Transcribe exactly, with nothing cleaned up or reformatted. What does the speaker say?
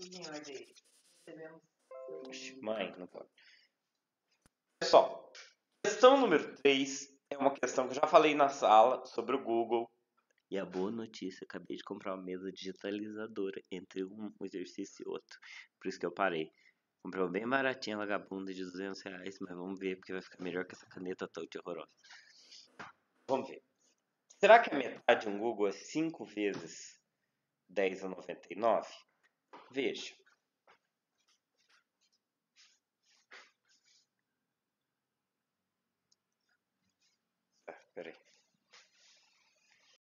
tudo em ordem. Recebemos. Mãe, não pode. Pessoal, questão número três é uma questão que eu já falei na sala sobre o Google. E a boa notícia, acabei de comprar uma mesa digitalizadora entre um exercício e outro. Por isso que eu parei. Comprei uma bem baratinha, vagabunda, de duzentos reais, mas vamos ver, porque vai ficar melhor que essa caneta touch horrorosa. Vamos ver. Será que a metade de um Google é cinco vezes dez a noventa e nove? Veja.